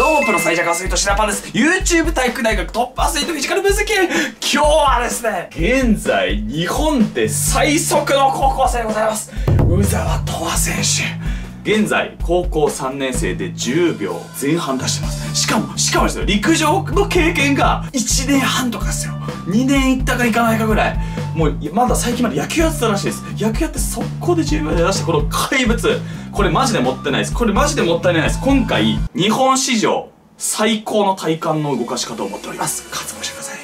どうもプロ最弱アスリートシナパンです。 YouTube 体育大学トップアスリートフィジカル分析員、今日はですね、現在日本で最速の高校生でございます、鵜澤飛羽選手。現在高校3年生で10秒前半出してます。しかもですよ、陸上の経験が1年半とかですよ。2年いったかいかないかぐらい。もうまだ最近まで野球やってたらしいです。野球やって速攻で10秒で出したこの怪物、これマジでもったいないです。これマジでもったいないです。今回日本史上最高の体幹の動かし方を持っております。活動してください。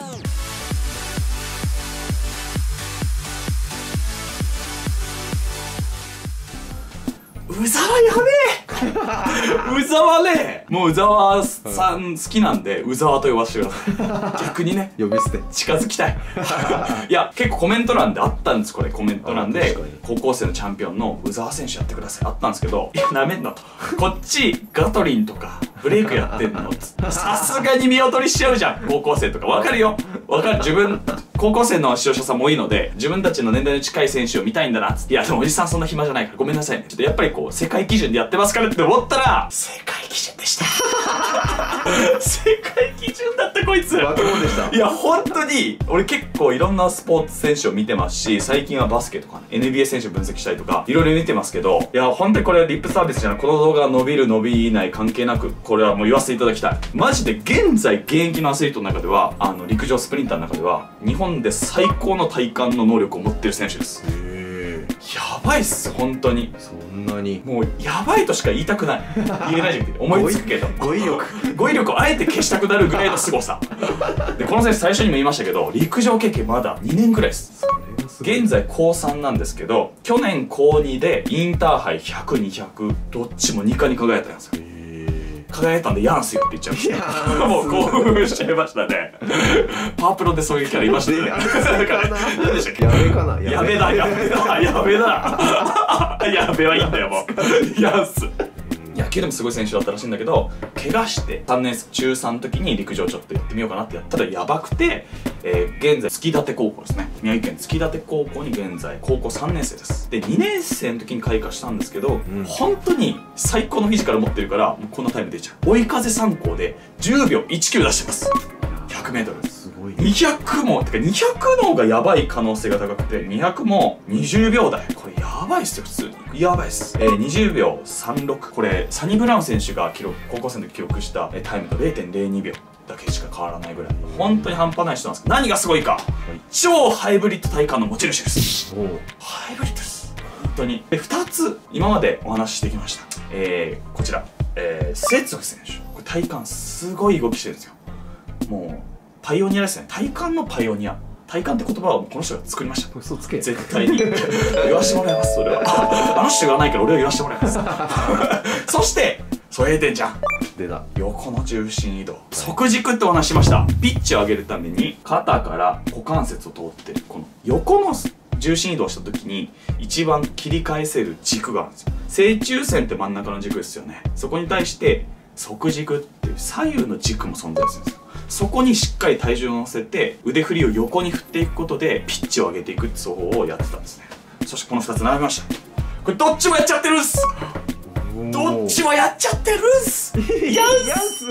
鵜澤やべえ鵜澤ね、もう鵜澤さん好きなんで鵜澤と呼ばせてください。逆にね、 呼び捨て近づきたいいや結構コメント欄であったんです。これコメント欄で高校生のチャンピオンの鵜澤選手やってくださいあったんですけど、いやなめんなと、こっちガトリンとかブレイクやってんのさすがに見劣りしちゃうじゃん。高校生とかわかるよ、わかる。自分高校生の視聴者さんも多いので、自分たちの年代の近い選手を見たいんだなっつって、いやでもおじさんそんな暇じゃないからごめんなさいね、ちょっとやっぱりこう世界基準でやってますからって思ったら世界基準でした世界基準だったこいつ。 バカモンでした。 いや本当に俺結構いろんなスポーツ選手を見てますし、最近はバスケとかね NBA 選手分析したりとかいろいろ見てますけど、いや本当にこれはリップサービスじゃない、この動画が伸びる伸びない関係なくこれはもう言わせていただきたい。マジで現在現役のアスリートの中では陸上スプリンターの中では日本で最高の体幹の能力を持ってる選手です。やばいっす本当に。 そんなにもうやばいとしか言いたくない、言えないじゃんけど思いつくけど語彙力をあえて消したくなるぐらいの凄さで、この選手最初にも言いましたけど陸上経験まだ2年くらいです。現在高3なんですけど、去年高2でインターハイ100、200どっちも2冠に輝いたんですよ。輝いたんでヤンスよって言っちゃいましたもう興奮しちゃいましたねパワープロでそういうキャラいましたね何でしたっけ、 やべかな、 やべだやべだやべだやべはいいんだよもうヤンス野球でもすごい選手だったらしいんだけど、怪我して3年中3の時に陸上ちょっとやってみようかなってやったらやばくて、現在築舘高校ですね、宮城県築舘高校に現在高校3年生です。で2年生の時に開花したんですけど、本当に最高のフィジカル持ってるからもうこんなタイム出ちゃう。追い風参考で10秒19出してます。 100m すごい。 200もてか200の方がやばい可能性が高くて、200も20秒台、これやばいっすよ普通にやばいっす。20秒36、これサニブラウン選手が高校生の時記録したタイムと 0.02 秒だけしか変わらないぐらい本当に半端ない人なんですけど、何がすごいか、超ハイブリッド体幹の持ち主です。ハイブリッドです本当に。で2つ今までお話ししてきました。こちら節子選手、これ体幹すごい動きしてるんですよ。もうパイオニアですね。体幹のパイオニア。体幹って言葉をこの人が作りました。 嘘つけ。 絶対に言わしてもらいます。それはあの人言わないから俺は言わしてもらいますそして添えてんじゃん、 出た横の重心移動、側軸ってお話しました。ピッチを上げるために肩から股関節を通ってるこの横の重心移動した時に一番切り返せる軸があるんですよ。正中線って真ん中の軸ですよね。そこに対して側軸っていう左右の軸も存在するんですよ。そこにしっかり体重を乗せて腕振りを横に振っていくことでピッチを上げていくって走法をやってたんですね。そしてこの2つ並べました。これどっちもやっちゃってるんす。どっちもやっちゃってるんす。ヤンス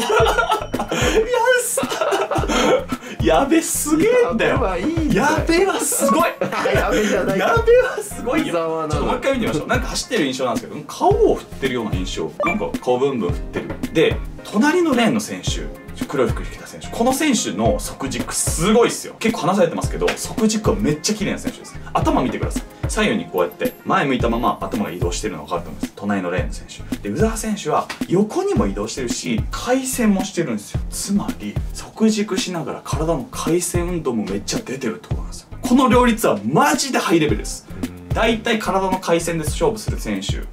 やべすげえんだよ。やべはすごいやべじゃない。 やべはすごいよ。ちょっともう一回見てみましょう。なんか走ってる印象なんですけど、顔を振ってるような印象。なんか顔ブンブン振ってる。で隣のレーンの選手、黒い服着た選手、この選手の側軸すごいっすよ。結構離されてますけど側軸はめっちゃ綺麗な選手です。頭見てください。左右にこうやって前向いたまま頭が移動してるのが分かると思います。隣のレーンの選手で、鵜澤選手は横にも移動してるし回旋もしてるんですよ。つまり側軸しながら体の回旋運動もめっちゃ出てるってことなんですよ。この両立はマジでハイレベルです。だいたい体の回旋で勝負する選手、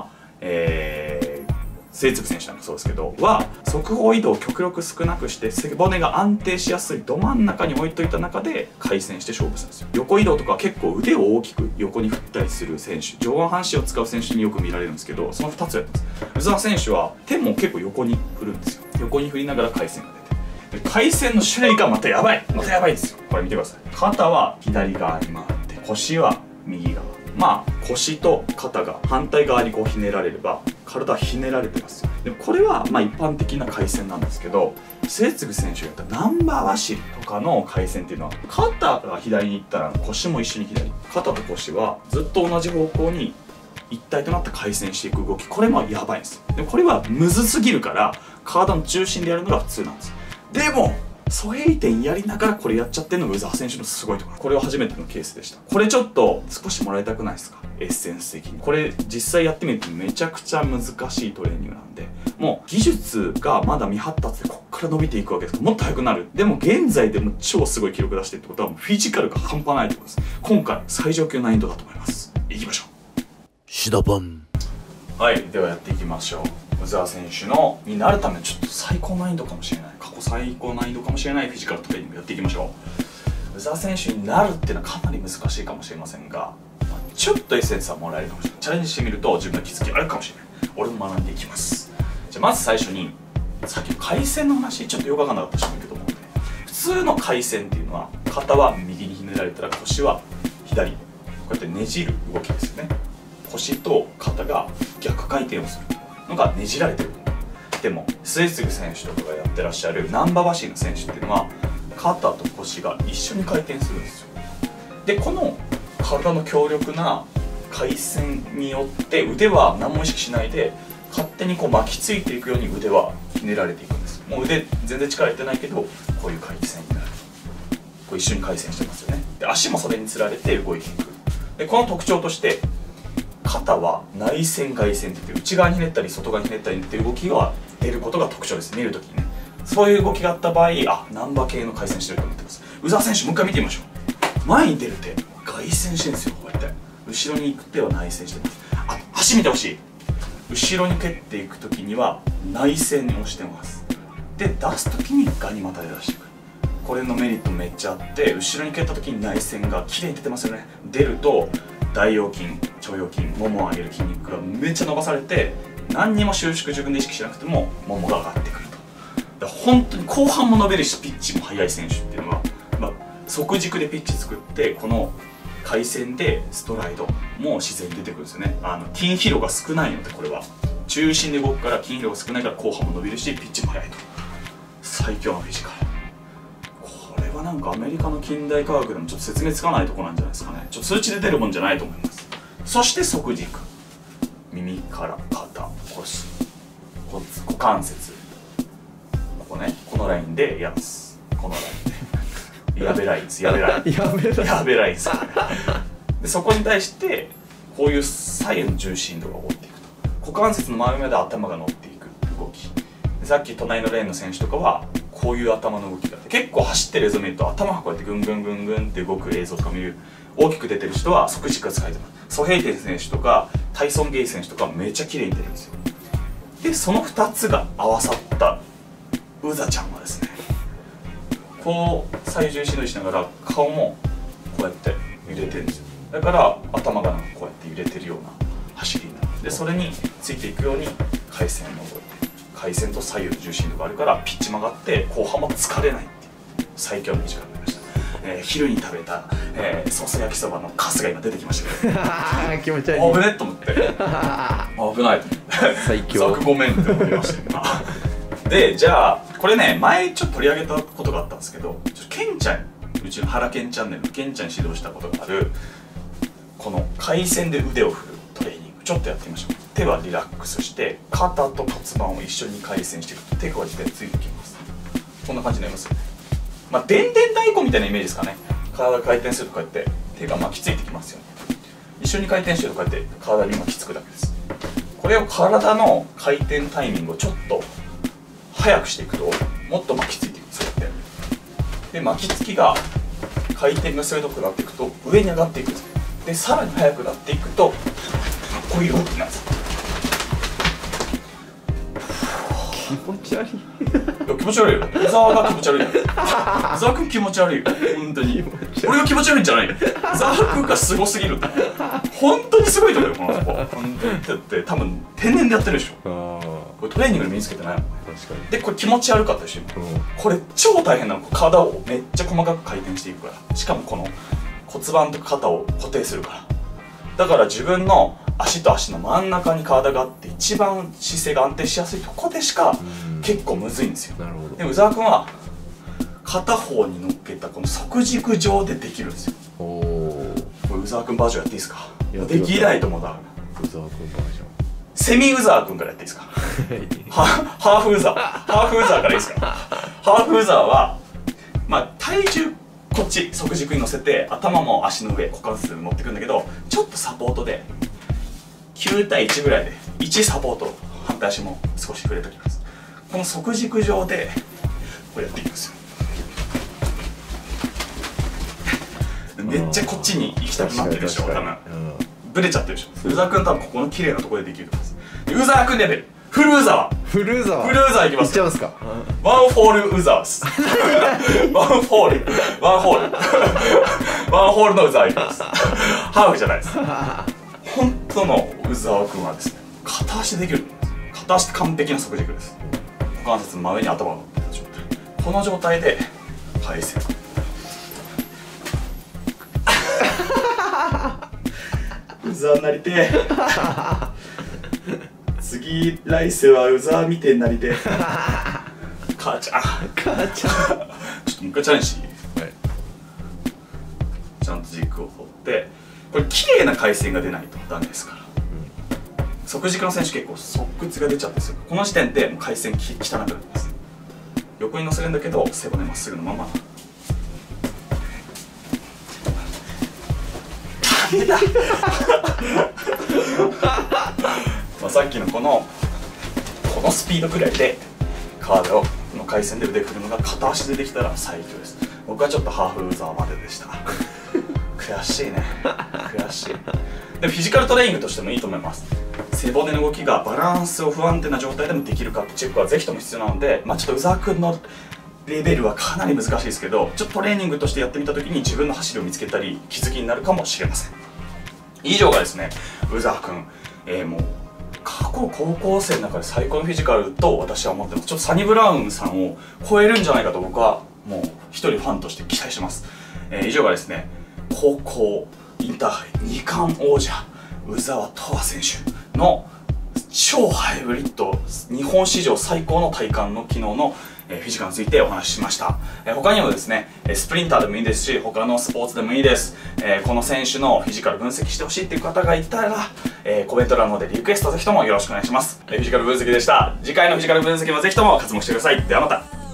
末續選手なんかそうですけどは側方移動を極力少なくして背骨が安定しやすいど真ん中に置いといた中で回旋して勝負するんですよ。横移動とかは結構腕を大きく横に振ったりする選手、上半身を使う選手によく見られるんですけど、その2つやってます。鵜澤選手は手も結構横に振るんですよ。横に振りながら回旋が出て、で回旋の種類がまたやばいですよ。これ見てください。肩は左側に回って腰は右側、腰と肩が反対側にこうひねられれば体はひねられてますよ。でもこれはまあ一般的な回旋なんですけど、末續選手がやったナンバー走りとかの回旋っていうのは、肩が左に行ったら腰も一緒に左、肩と腰はずっと同じ方向に一体となって回旋していく動き、これもやばいんですよ。でもこれはむずすぎるから体の中心でやるのが普通なんです。でもソヘイテンやりながらこれやっちゃってるのが宇沢選手のすごいところ。これは初めてのケースでした。これちょっと少しもらいたくないですか、エッセンス的に。これ実際やってみるとめちゃくちゃ難しいトレーニングなんで、もう技術がまだ未発達でこっから伸びていくわけです。もっと速くなる。でも現在でも超すごい記録出してるってことは、もうフィジカルが半端ないってことです。今回最上級難易度だと思います。いきましょう。 シダバン。 はい、ではやっていきましょう。宇沢選手のになるためちょっと最高難易度かもしれない、過去最高難易度かもしれないフィジカルトレーニングやっていきましょう。宇沢選手になるっていうのはかなり難しいかもしれませんが、ちょっとエッセンスはもらえるかもしれない。チャレンジしてみると自分の気づきあるかもしれない。俺も学んでいきます。じゃあまず最初にさっきの回旋の話、ちょっとよくわかんなかった人もいると思うので、普通の回旋っていうのは肩は右にひねられたら腰は左、こうやってねじる動きですよね。腰と肩が逆回転をするのがねじられてる。でも末續選手とかがやってらっしゃるナンバー走りの選手っていうのは肩と腰が一緒に回転するんですよ。でこの体の強力な回旋によって腕は何も意識しないで勝手にこう巻きついていくように腕はひねられていくんです。もう腕全然力入ってないけどこういう回旋になる。こう一緒に回旋してますよね。で足もそれにつられて動いていく。でこの特徴として肩は内旋外旋って言って内側にひねったり外側にひねったりっていう動きが出ることが特徴です。見るときにね、そういう動きがあった場合、あ、ナンバー系の回旋してると思ってます。宇沢選手もう一回見てみましょう。前に出る手外旋してるんですよ。こうやって後ろに行く手は内旋してます。あ、足見てほしい。後ろに蹴っていくときには内旋をしてます。で出すときにガニ股で出していく。これのメリットめっちゃあって、後ろに蹴ったときに内旋が綺麗に出てますよね。出ると大腰筋、腸腰筋、ももを上げる筋肉がめっちゃ伸ばされて、何にも収縮自分で意識しなくてもももが上がってくると。だから本当に後半も伸びるしピッチも速い選手っていうのは、側軸でピッチ作ってこの回旋でストライドも自然に出てくるんですよね。筋疲労が少ないので、これは中心で動くから筋疲労が少ないから後半も伸びるしピッチも速いと。最強のフィジカル。これはなんかアメリカの近代科学でもちょっと説明つかないところなんじゃないですかね。ちょっと数値で出るもんじゃないと思います。そして側軸、耳から肩、腰、股関節、ここね、このラインでやます。このラインでやべラインです。やべラインやべラインです。でそこに対してこういう左右の重心度が起こっていくと。股関節の真上まで頭が乗っていく動きで、さっき隣のレーンの選手とかはこういう頭の動きがあって、結構走ってる映像見ると頭がこうやってグングングングンって動く映像とか見る。大きく出てる人は側軸が使えてます。ソヘイテン選手とかタイソン・ゲイ選手とかめっちゃ綺麗に出るんですよ。でその2つが合わさったウザちゃんはですね、こう左右重心度しながら顔もこうやって揺れてるんですよ。だから頭がなんかこうやって揺れてるような走りになる。でそれについていくように回旋の動いて、回旋と左右の重心度があるからピッチ曲がって後半も疲れないっていう最強の短くなりました。昼に食べた、ソース焼きそばのカスが今出てきましたけど気持ち悪い。 危ねっと思って危ないと思って最強。 ごめんって思いました今で、じゃあこれね、前ちょっと取り上げたことがあったんですけど、ケンちゃん、うちの原ケンチャンネルのケンちゃんに指導したことがあるこの回旋で腕を振るトレーニング、ちょっとやってみましょう。手はリラックスして肩と骨盤を一緒に回旋していくと手がこうやってついてきます。こんな感じになりますよね。でんでん太鼓みたいなイメージですかね。体が回転するとこうやって手が巻きついてきますよね。一緒に回転してるとこうやって体に巻きつくだけです。これを体の回転タイミングをちょっと速くしていくともっと巻きついていくんですよ。で巻きつきが回転が鋭くなっていくと上に上がっていくんです。でさらに速くなっていくとこういう動きなんです。 気持ち悪い。 気持ち悪いよ。伊沢が気持ち悪いよ。伊沢君気持ち悪いよ。本当に。俺が気持ち悪いんじゃないよ。伊沢君がすごすぎる。本当にすごいと思うよ、この子。本当に。だって多分天然でやってるでしょ。これトレーニングで身につけてないもんね。 確かに。 でこれ気持ち悪かったでしょ。これ超大変なの。体をめっちゃ細かく回転していくから。しかもこの骨盤と肩を固定するから。 だから自分の足と足の真ん中に体があって一番姿勢が安定しやすいとこでしか結構むずいんですよ。 なるほど。 で宇沢君は片方に乗っけたこの側軸上でできるんですよ。 おお。 これ宇沢君バージョンやっていいですか？でやってくださいきないと思うだ。 宇沢君バージョン。 セミ宇沢君からやっていいですか？ハーフ宇沢からいいですか？ハーフ宇沢はまあ体重こっち側軸に乗せて頭も足の上股関節に持ってくるんだけど、ちょっとサポートで9対1ぐらいで1サポート、反対足も少し触れておきます。この側軸上でこれやっていきますよ。めっちゃこっちに行きたくなってるでしょ、多分ブレちゃってるでしょ。宇沢君多分ここの綺麗なところでできると思います。宇沢君レベルフル宇沢フルーザー。 フル宇沢いきますいっちゃいますか。 ワンフォール宇沢ですワンホールの宇沢いきます。ハーフじゃないです。本当の宇沢君はですね、片足でできる。片足って完璧な側軸です。股関節の真上に頭が乗ってた状態、この状態で回旋宇沢になりてえ次来世は宇沢みてえになりてえ母ちゃんちょっともう一回チャレンジしていい？はい、ちゃんと軸を取ってこれ綺麗な回線が出ないとダメですから、側軸の選手結構側屈が出ちゃうんですよ。この時点でもう回線汚くなります。横に乗せるんだけど背骨まっすぐのままダメだまあさっきのこのスピードくらいで体をの回線で腕振るのが片足でできたら最強です。僕はちょっとハーフウーザーまででした悔しいね、悔しい。でもフィジカルトレーニングとしてもいいと思います。背骨の動きがバランスを不安定な状態でもできるかってチェックはぜひとも必要なので、まあちょっと宇沢君のレベルはかなり難しいですけど、ちょっとトレーニングとしてやってみた時に自分の走りを見つけたり気づきになるかもしれません。以上がですね、宇沢君、もう過去高校生の中で最高のフィジカルと私は思ってます。ちょっとサニブラウンさんを超えるんじゃないかと僕はもう一人ファンとして期待してます。以上がですね、高校インターハイ2冠王者宇沢斗亜選手の超ハイブリッド日本史上最高の体幹の機能のフィジカルについてお話ししました。他にもですね、スプリンターでもいいですし他のスポーツでもいいです。この選手のフィジカル分析してほしいっていう方がいたら、コメント欄の方でリクエストぜひともよろしくお願いします。フィジカル分析でした。次回のフィジカル分析もぜひとも活目してください。ではまた。